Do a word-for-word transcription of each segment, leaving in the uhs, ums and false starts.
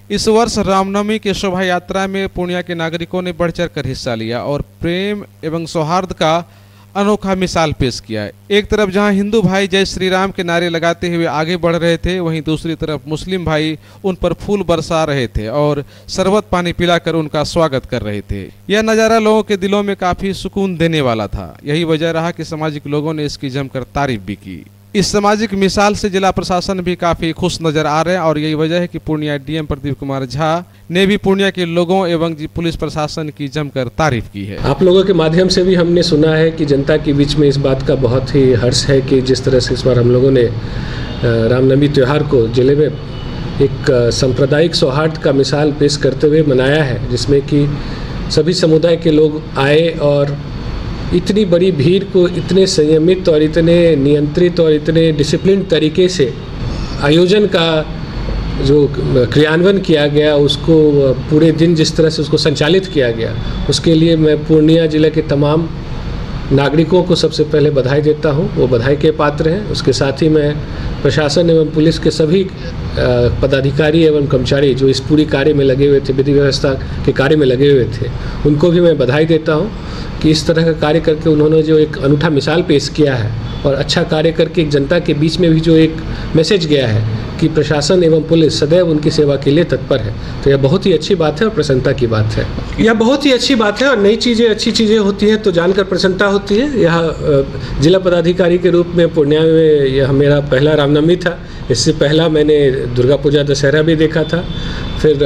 इस वर्ष रामनवमी की शोभा यात्रा में पूर्णिया के नागरिकों ने बढ़ चढ़ कर हिस्सा लिया और प्रेम एवं सौहार्द का अनोखा मिसाल पेश किया है। एक तरफ जहां हिंदू भाई जय श्री राम के नारे लगाते हुए आगे बढ़ रहे थे, वहीं दूसरी तरफ मुस्लिम भाई उन पर फूल बरसा रहे थे और शरबत पानी पिलाकर उनका स्वागत कर रहे थे। यह नज़ारा लोगों के दिलों में काफी सुकून देने वाला था। यही वजह रहा कि सामाजिक लोगों ने इसकी जमकर तारीफ भी की। इस सामाजिक मिसाल से जिला प्रशासन भी काफी खुश नजर आ रहे हैं और यही वजह है कि पूर्णिया डीएम प्रदीप कुमार झा ने भी पूर्णिया के लोगों एवं पुलिस प्रशासन की जमकर तारीफ की है। आप लोगों के माध्यम से भी हमने सुना है कि जनता के बीच में इस बात का बहुत ही हर्ष है कि जिस तरह से इस बार हम लोगों ने रामनवमी त्यौहार को जिले में एक सांप्रदायिक सौहार्द का मिसाल पेश करते हुए मनाया है, जिसमें कि सभी समुदाय के लोग आए और इतनी बड़ी भीड़ को इतने संयमित और इतने नियंत्रित और इतने डिसिप्लिन तरीके से आयोजन का जो क्रियान्वयन किया गया, उसको पूरे दिन जिस तरह से उसको संचालित किया गया, उसके लिए मैं पूर्णिया जिले के तमाम नागरिकों को सबसे पहले बधाई देता हूं। वो बधाई के पात्र हैं। उसके साथ ही मैं प्रशासन एवं पुलिस के सभी पदाधिकारी एवं कर्मचारी जो इस पूरी कार्य में लगे हुए थे, विधि व्यवस्था के कार्य में लगे हुए थे, उनको भी मैं बधाई देता हूं कि इस तरह का कार्य करके उन्होंने जो एक अनूठा मिसाल पेश किया है और अच्छा कार्य करके एक जनता के बीच में भी जो एक मैसेज गया है कि प्रशासन एवं पुलिस सदैव उनकी सेवा के लिए तत्पर है, तो यह बहुत ही अच्छी बात है और प्रसन्नता की बात है। यह बहुत ही अच्छी बात है और नई चीज़ें अच्छी चीज़ें होती हैं तो जानकर प्रसन्नता होती है। यह जिला पदाधिकारी के रूप में पूर्णिया में यह मेरा पहला रामनवमी था। इससे पहला मैंने दुर्गा पूजा दशहरा भी देखा था, फिर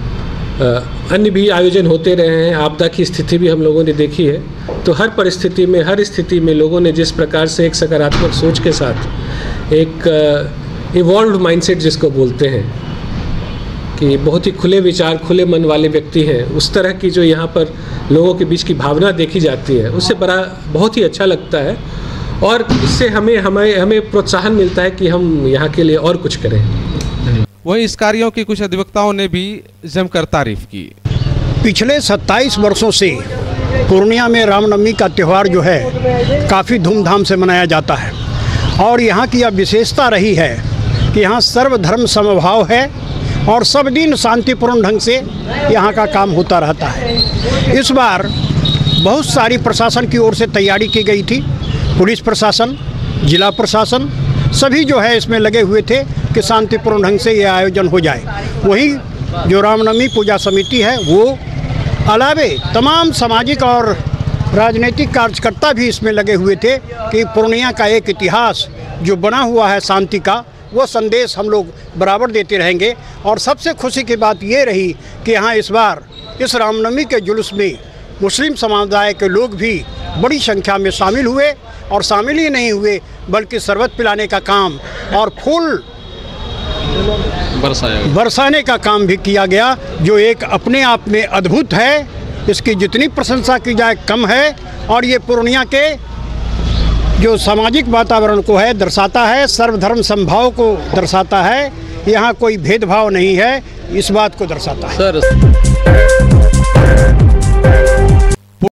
अन्य भी आयोजन होते रहे हैं। आपदा की स्थिति भी हम लोगों ने देखी है। तो हर परिस्थिति में हर स्थिति में लोगों ने जिस प्रकार से एक सकारात्मक सोच के साथ एक इवॉल्व्ड माइंडसेट जिसको बोलते हैं कि बहुत ही खुले विचार खुले मन वाले व्यक्ति हैं, उस तरह की जो यहाँ पर लोगों के बीच की भावना देखी जाती है, उससे बड़ा बहुत ही अच्छा लगता है और इससे हमें हमें हमें प्रोत्साहन मिलता है कि हम यहाँ के लिए और कुछ करें। वहीं इस कार्यों की कुछ अधिवक्ताओं ने भी जमकर तारीफ की। पिछले सत्ताईस वर्षों से पूर्णिया में रामनवमी का त्यौहार जो है काफ़ी धूमधाम से मनाया जाता है और यहाँ की यह विशेषता रही है कि यहाँ सर्वधर्म समभाव है और सब दिन शांतिपूर्ण ढंग से यहाँ का काम होता रहता है। इस बार बहुत सारी प्रशासन की ओर से तैयारी की गई थी। पुलिस प्रशासन, जिला प्रशासन सभी जो है इसमें लगे हुए थे कि शांतिपूर्ण ढंग से ये आयोजन हो जाए। वहीं जो रामनवमी पूजा समिति है वो अलावे तमाम सामाजिक और राजनीतिक कार्यकर्ता भी इसमें लगे हुए थे कि पूर्णिया का एक इतिहास जो बना हुआ है शांति का, वो संदेश हम लोग बराबर देते रहेंगे। और सबसे खुशी की बात ये रही कि यहाँ इस बार इस रामनवमी के जुलूस में मुस्लिम समुदाय के लोग भी बड़ी संख्या में शामिल हुए और शामिल ही नहीं हुए बल्कि शरबत पिलाने का काम और फूल बरसाने का काम भी किया गया, जो एक अपने आप में अद्भुत है। इसकी जितनी प्रशंसा की जाए कम है और ये पूर्णिया के जो सामाजिक वातावरण को है दर्शाता है, सर्वधर्म समभाव को दर्शाता है। यहाँ कोई भेदभाव नहीं है, इस बात को दर्शाता है। सर